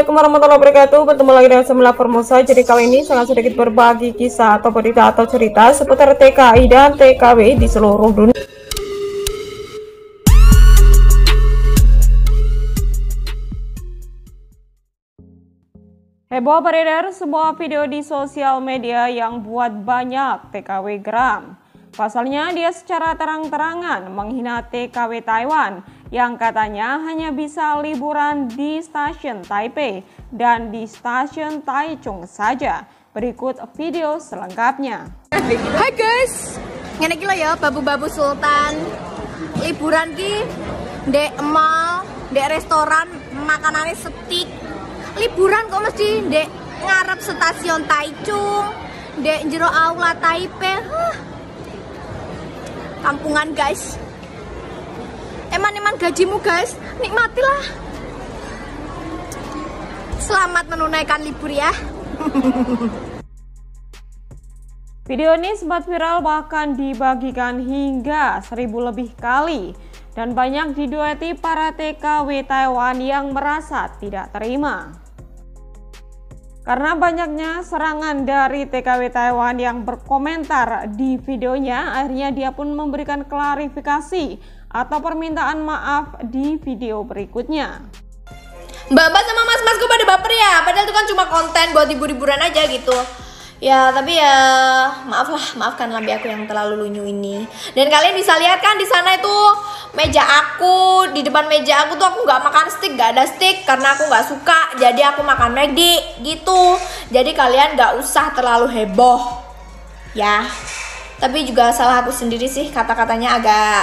Assalamualaikum warahmatullahi wabarakatuh. Bertemu lagi dengan Semula Formosa. Jadi kali ini sangat sedikit berbagi kisah atau berita atau cerita seputar TKI dan TKW di seluruh dunia. Heboh beredar sebuah video di sosial media yang buat banyak TKW geram. Pasalnya dia secara terang-terangan menghina TKW Taiwan yang katanya hanya bisa liburan di stasiun Taipei dan di stasiun Taichung saja. Berikut video selengkapnya. Hai guys, ngene iki lho ya babu-babu sultan. Liburan ki ndek mall, ndek restoran, makanannya setik. Liburan kok mesti ndek ngarep stasiun Taichung, ndek jero aula Taipei. Kampungan guys. Eman-eman gajimu guys, nikmatilah. Selamat menunaikan libur ya. Video ini sempat viral bahkan dibagikan hingga 1000 lebih kali dan banyak didueti para TKW Taiwan yang merasa tidak terima. Karena banyaknya serangan dari TKW Taiwan yang berkomentar di videonya, akhirnya dia pun memberikan klarifikasi atau permintaan maaf di video berikutnya. Mbak-mbak sama mas-mas gue pada baper ya, padahal itu kan cuma konten buat hibur-hiburan aja gitu. Ya tapi ya maafkan lambe aku yang terlalu lunyu ini. Dan kalian bisa lihat kan di sana itu meja aku, di depan meja aku tuh aku nggak makan steak, nggak ada steak karena aku nggak suka. Jadi aku makan McD gitu. Jadi kalian nggak usah terlalu heboh ya. Tapi juga salah aku sendiri sih, kata-katanya agak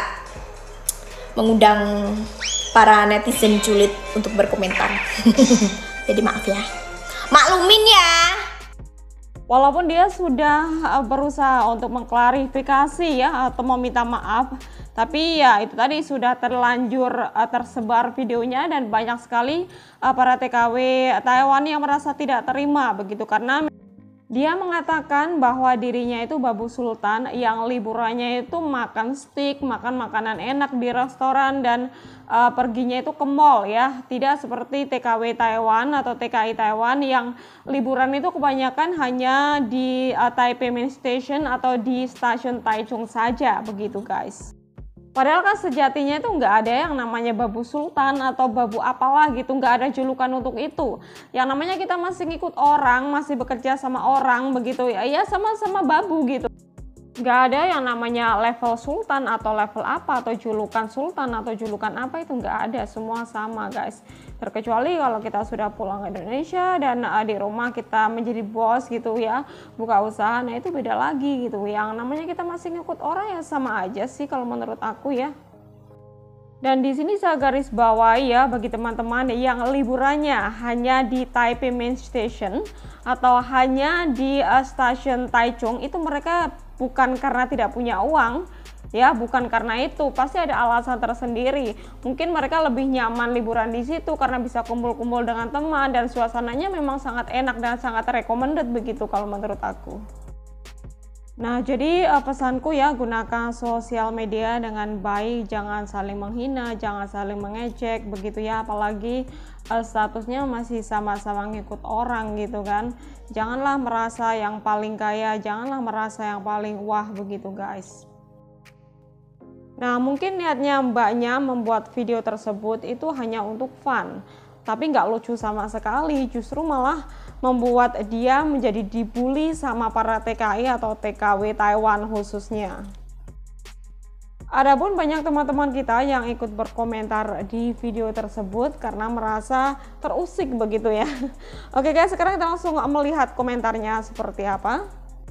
mengundang para netizen julid untuk berkomentar. Jadi maaf ya, maklumin ya. Walaupun dia sudah berusaha untuk mengklarifikasi ya atau meminta maaf, tapi ya itu tadi sudah terlanjur tersebar videonya dan banyak sekali para TKW Taiwan yang merasa tidak terima begitu karena dia mengatakan bahwa dirinya itu babu sultan yang liburannya itu makan steak, makan makanan enak di restoran dan perginya itu ke mall ya. Tidak seperti TKW Taiwan atau TKI Taiwan yang liburan itu kebanyakan hanya di Taipei Main Station atau di stasiun Taichung saja begitu guys. Padahal kan sejatinya itu nggak ada yang namanya babu sultan atau babu apalah gitu, nggak ada julukan untuk itu. Yang namanya kita masih ngikut orang, masih bekerja sama orang begitu ya, ya sama-sama babu gitu. Nggak ada yang namanya level sultan atau level apa atau julukan sultan atau julukan apa, itu nggak ada, semua sama guys. Terkecuali kalau kita sudah pulang ke Indonesia dan di rumah kita menjadi bos gitu ya, buka usaha, nah itu beda lagi gitu. Yang namanya kita masih ngikut orang ya sama aja sih kalau menurut aku ya. Dan di sini saya garis bawahi ya bagi teman-teman yang liburannya hanya di Taipei Main Station atau hanya di stasiun Taichung, itu mereka bukan karena tidak punya uang ya, bukan karena itu, pasti ada alasan tersendiri. Mungkin mereka lebih nyaman liburan di situ karena bisa kumpul-kumpul dengan teman dan suasananya memang sangat enak dan sangat recommended begitu kalau menurut aku. Nah, jadi pesanku ya, gunakan sosial media dengan baik, jangan saling menghina, jangan saling mengejek begitu ya, apalagi statusnya masih sama-sama ngikut orang gitu kan. Janganlah merasa yang paling kaya, janganlah merasa yang paling wah begitu guys. Nah, mungkin niatnya mbaknya membuat video tersebut itu hanya untuk fun, tapi nggak lucu sama sekali, justru malah membuat dia menjadi dibully sama para TKI atau TKW Taiwan khususnya. Adapun banyak teman-teman kita yang ikut berkomentar di video tersebut karena merasa terusik begitu ya. Oke guys, sekarang kita langsung melihat komentarnya seperti apa.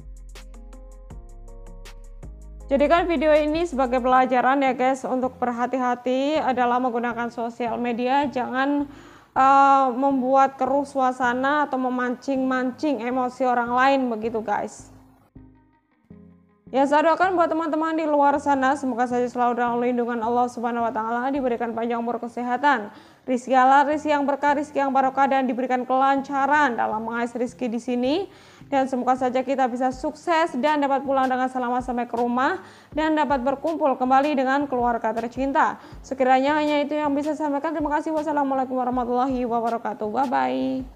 Jadikan video ini sebagai pelajaran ya guys, untuk berhati-hati dalam menggunakan sosial media. Jangan membuat keruh suasana atau memancing-mancing emosi orang lain begitu guys. Ya, saya doakan buat teman-teman di luar sana, semoga saja selalu dalam lindungan Allah Subhanahu wa taala, diberikan panjang umur, kesehatan, rizki halal, rizki yang berkah, rizki yang barokah, dan diberikan kelancaran dalam mengais rizki di sini. Dan semoga saja kita bisa sukses dan dapat pulang dengan selamat sampai ke rumah dan dapat berkumpul kembali dengan keluarga tercinta. Sekiranya hanya itu yang bisa saya sampaikan. Terima kasih. Wassalamualaikum warahmatullahi wabarakatuh. Bye bye.